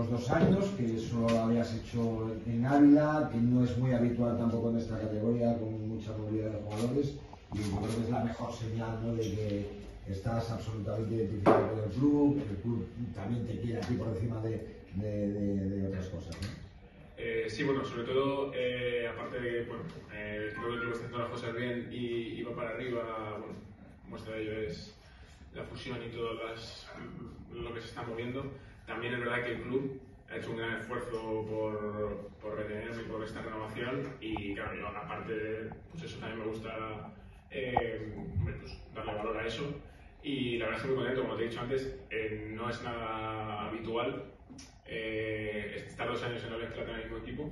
últimos 2 años, que eso lo habías hecho en Ávila, que no es muy habitual tampoco en esta categoría, con mucha movilidad de jugadores, y yo creo que es la mejor señal, ¿no?, de que estás absolutamente identificado con el club también te quiere a ti por encima de otras cosas, ¿no? Sí, bueno, sobre todo, aparte de que, bueno, creo que el club está haciendo las cosas bien y va para arriba. Bueno, muestra de ello es la fusión y todo lo que se está moviendo. También es verdad que el club ha hecho un gran esfuerzo por retenerme y por esta renovación, y claro, yo aparte, pues eso también me gusta, pues, darle valor a eso. Y la verdad es que muy contento, como te he dicho antes, no es nada habitual estar 2 años en la mezcla en el mismo equipo.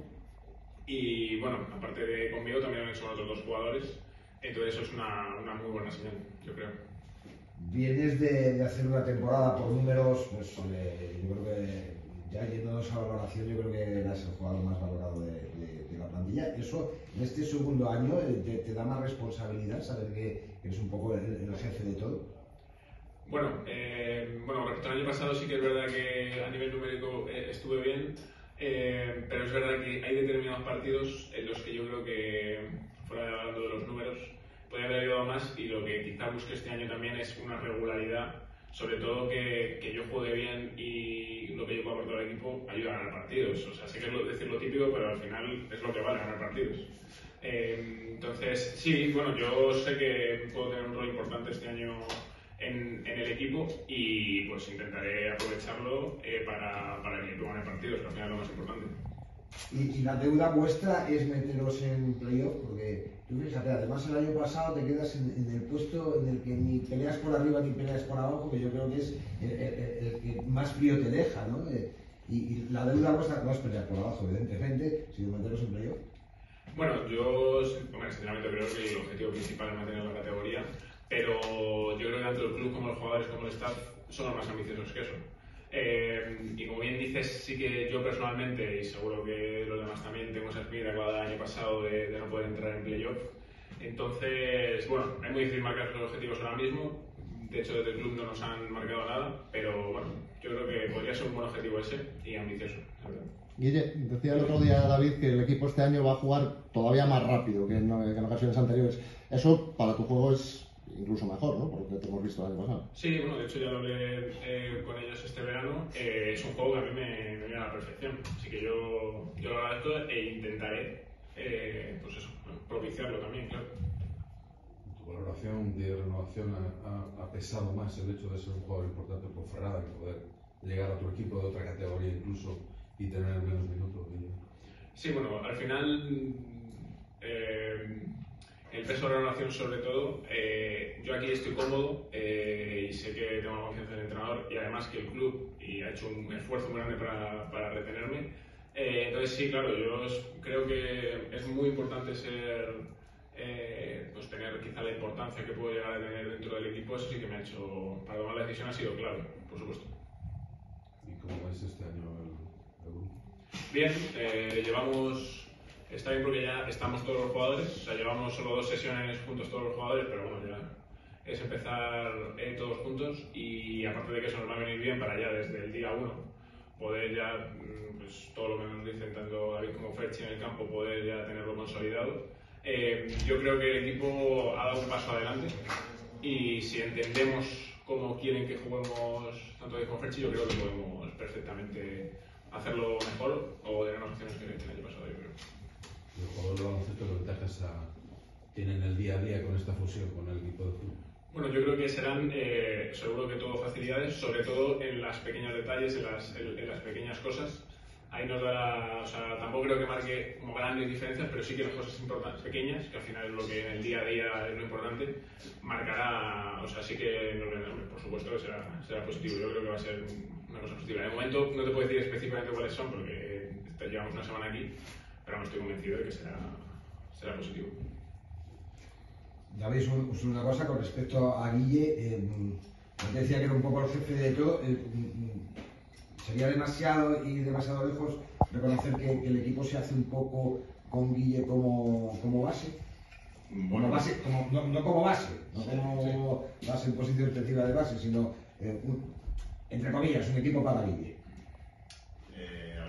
Y bueno, aparte de conmigo, también han hecho otros 2 jugadores, entonces eso es una muy buena señal, yo creo. Vienes de hacer una temporada por números, pues yo creo que ya yéndonos a la valoración, yo creo que eras el jugador más valorado de la plantilla. Eso, en este segundo año, te da más responsabilidad saber que eres un poco el jefe de todo. Bueno, respecto al año pasado sí que es verdad que a nivel numérico estuve bien, pero es verdad que hay determinados partidos en los que yo creo que, fuera de hablando de los números, podría haber ayudado más, y lo que quizá busque este año también es una regularidad, sobre todo que yo juegue bien y lo que yo puedo aportar al equipo ayuda a ganar partidos. O sea, sé que es decir lo típico, pero al final es lo que vale ganar partidos. Entonces, sí, bueno, yo sé que puedo tener un rol importante este año en el equipo, y pues intentaré aprovecharlo para que el equipo gane partidos, que al final es lo más importante. Y la deuda vuestra es meteros en playoff, porque tú fíjate, además el año pasado te quedas en el puesto en el que ni peleas por arriba ni peleas por abajo, que yo creo que es el que más frío te deja, ¿no? Y la deuda vuestra no es pelear por abajo, evidentemente, sino meteros en playoff. Bueno, yo sinceramente creo que el objetivo principal es mantener la categoría, pero yo creo que tanto el club como los jugadores como el staff son los más ambiciosos que eso. Y como bien dices, sí que yo personalmente, y seguro que los demás también, tengo esa espinita clavada del año pasado de no poder entrar en playoff. Entonces, bueno, es muy difícil marcar los objetivos ahora mismo. De hecho, desde el club no nos han marcado nada, pero bueno, yo creo que podría ser un buen objetivo ese y ambicioso, la verdad. Guille, decía el otro día David que el equipo este año va a jugar todavía más rápido que en ocasiones anteriores. Eso para tu juego es incluso mejor, ¿no? Por lo que te hemos visto el año pasado. Sí, bueno, de hecho ya lo hablé con ellos este verano. Es un juego que a mí me viene a la perfección, así que yo lo agradezco e intentaré, pues eso, propiciarlo también, claro. ¿Tu valoración de renovación ha pesado más el hecho de ser un jugador importante por Ferrada que poder llegar a tu equipo de otra categoría incluso y tener menos minutos? Sí, bueno, al final el peso de la renovación sobre todo, yo aquí estoy cómodo y sé que tengo la confianza del entrenador, y además que el club ha hecho un esfuerzo muy grande para retenerme. Entonces sí, claro, yo creo que es muy importante pues tener quizá la importancia que puedo llegar a tener dentro del equipo. Eso sí que me ha hecho, para tomar la decisión ha sido clave, por supuesto. ¿Y cómo es este año el grupo? Bien, está bien porque ya estamos todos los jugadores, o sea, llevamos solo 2 sesiones juntos todos los jugadores, pero bueno, ya es empezar todos juntos, y aparte de que eso nos va a venir bien para ya desde el día 1 poder ya, pues todo lo que nos dicen tanto David como Ferchi en el campo, poder ya tenerlo consolidado. Yo creo que el equipo ha dado un paso adelante, y si entendemos cómo quieren que juguemos tanto David como Ferchi, yo creo que podemos perfectamente hacerlo mejor o tener más opciones que el año pasado, yo creo. ¿Los jugadores de baloncesto qué ventajas tienen el día a día con esta fusión con el equipo de fútbol? Bueno, yo creo que serán, seguro que todo facilidades, sobre todo en los pequeños detalles, en las pequeñas cosas. Ahí nos dará, o sea, tampoco creo que marque como grandes diferencias, pero sí que las cosas importantes, pequeñas, que al final es lo que en el día a día es lo importante, marcará, o sea, sí que por supuesto que será positivo. Yo creo que va a ser una cosa positiva. De momento no te puedo decir específicamente cuáles son, porque llevamos una semana aquí, pero me estoy convencido de que será positivo. David, una cosa con respecto a Guille, te decía que era un poco el jefe de todo. Sería demasiado lejos reconocer que el equipo se hace un poco con Guille como base. Bueno, no como base, no como base en posición defensiva de base, sino entre comillas, un equipo para Guille.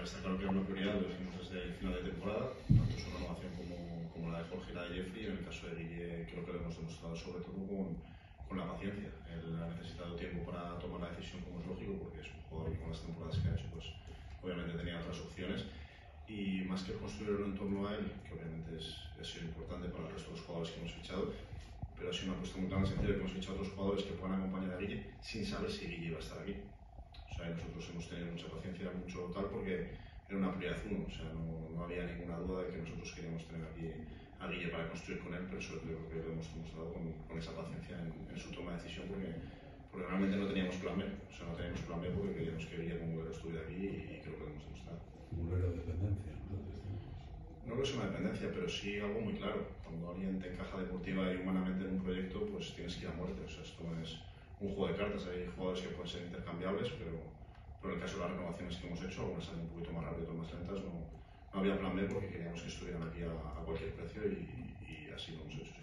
está claro que era una prioridad, lo dijimos desde el final de temporada, tanto su renovación como la de Jorge y la de Jeffrey. En el caso de Guille creo que lo hemos demostrado sobre todo con la paciencia. Él ha necesitado tiempo para tomar la decisión, como es lógico, porque es un jugador que con las temporadas que ha hecho pues obviamente tenía otras opciones, y más que construirlo en torno a él, que obviamente ha sido importante para el resto de los jugadores que hemos fichado, pero ha sido una apuesta muy clara en el sentido de que hemos fichado a otros jugadores que puedan acompañar a Guille sin saber si Guille iba a estar aquí. O sea, nosotros hemos tenido mucha paciencia, mucho tal, porque era una prioridad uno. O sea, no había ninguna duda de que nosotros queríamos tener aquí a Guille para construir con él, pero sobre todo creo que lo hemos demostrado con esa paciencia en su toma de decisión, porque realmente no teníamos plan B. O sea, no teníamos plan B porque queríamos que Guille como estuviera aquí, y creo que lo hemos demostrado. Mulero dependencia, ¿no? No creo que sea una dependencia, pero sí algo muy claro. Cuando alguien te encaja deportiva y humanamente en un proyecto, pues tienes que ir a muerte. O sea, esto no es un juego de cartas. Hay jugadores que pueden ser intercambiables, pero en el caso de las renovaciones que hemos hecho, algunas salen un poquito más rápido, otras más lentas, no había plan B porque queríamos que estuvieran aquí a cualquier precio, y así lo hemos hecho.